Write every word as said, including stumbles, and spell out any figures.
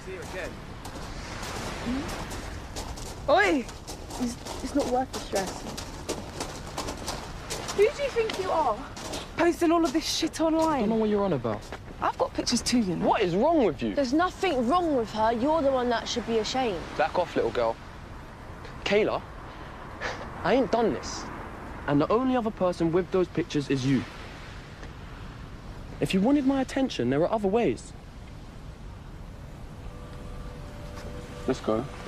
see her again. Hmm? Oi! It's, it's not worth the stress. Who do you think you are? Posting all of this shit online. I don't know what you're on about. I've got pictures too, you know. What is wrong with you? There's nothing wrong with her. You're the one that should be ashamed. Back off, little girl. Kayla, I ain't done this. And the only other person with those pictures is you. If you wanted my attention, there are other ways. Let's go.